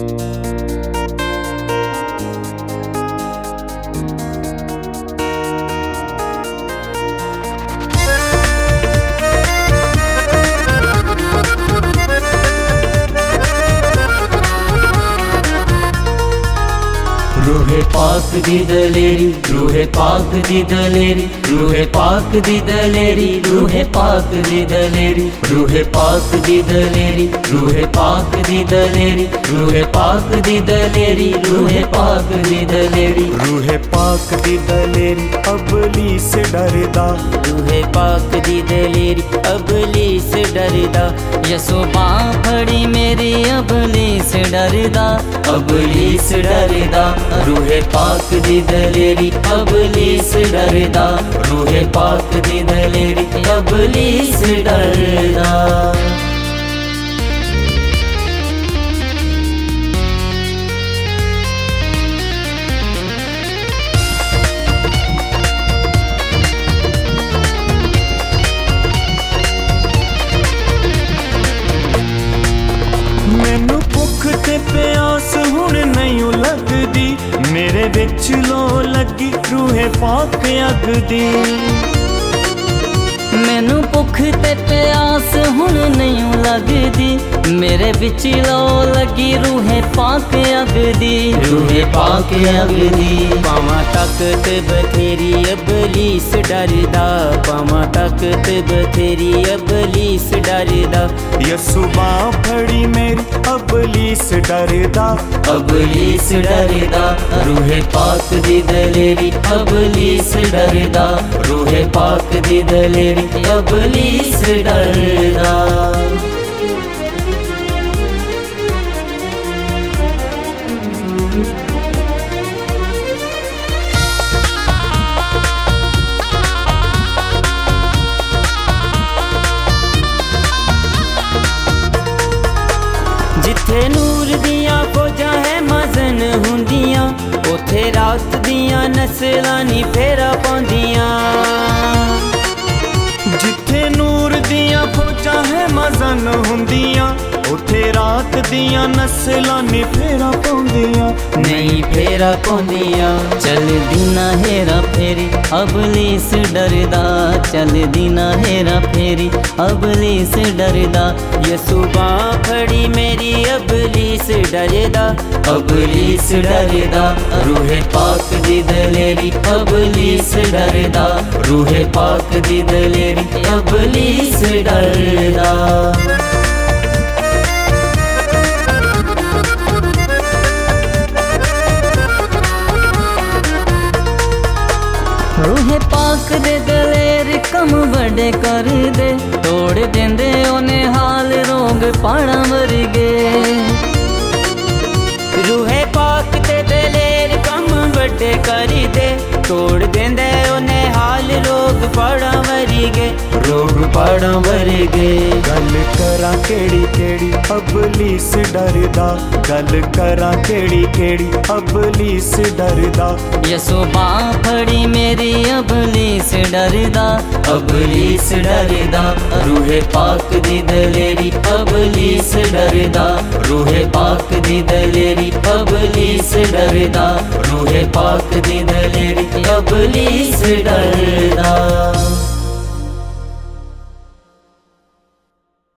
रूहे पाक दी दलेरी, रूहे पाक दी दलेरी, रूहे पाक दी दलेरी, रूहे पाक दी दलेरी, रूहे पाक दी दलेरी, रूहे पाक दी दलेरी, रूहे पाक दी दलेरी, रूहे पाक दी दलेरी, रूहे पाक दी दलेरी अबली से डरदा, रूहे पाक दी दलेरी अबली से डरदा, यसो बाँ फड़ी मेरी अबली से डरदा, अबली से डरदा, रूहे पाक दी दलेरी अबली से डरदा, रूहे पाक दी दलेरी अबली से डरदा। मैनू भुख ते प्यास हुण नहीं लगदी, मेरे विच लो लगी रूहे पाक अग दी। मैनू भुख ते प्यास हुण नहीं लगदी, मेरे विच लो लगी रूहे पाक अग दी, रूहे पाक अग दी। पावां तक बथेरी अबलीस डरदा, पावां तक बथेरी अबलीस डरदा, यसु बाँ फड़ी मेरी अबलीस डरदा, अबलीस डरदा, रूहे पाक दी दलेरी अबलीस डरदा, रूहे पाक दी दलेरी अबलीस डरदा। जिथे नूर दियां फौजां है मजन हुंदियां, उथे रात दियां नस्लां नी फेरा पाउंदियां। जिथे नूर दियां फौजां है मजन हुंदियां, उथे रात दियां नस्लां नी फेरा पाउंदियां, नहीं फेरा पाउंदियां। चल दीना हेरा फेरी अबलीस डरदा, चल दीना हेरा फेरी अबलीस डरदा, यसु बाँ फड़ी मेरी अबलीस डरदा, अबलीस डरदा, रूहे पाक दी दलेरी अबलीस डरदा, रूहे पाक दी दलेरी अबलीस डरदा। रूहे पाक दे दलेर कम बड़े कर दे, तोड़ देंदे ओने हाल रोग पाड़ा मर गए। रूहे पाक दे दलेर कम बड़े कर दे, तोड़ देंदे ओने हाल रोग पाड़ा मर गए, रोग पाड़ा मर गए। गल करा केड़ी केड़ी अबलीस डरदा, गल करा केड़ी केड़ी अबलीस डरदा, यसो बाँ फड़ी मेरी अबलीस डरदा, अबलीस डरदा, रूहे पाक दी दलेरी अबलीस डरदा, रूहे पाक दी दलेरी अबलीस डरदा, रूहे पाक दी दलेरी अबलीस डरदा।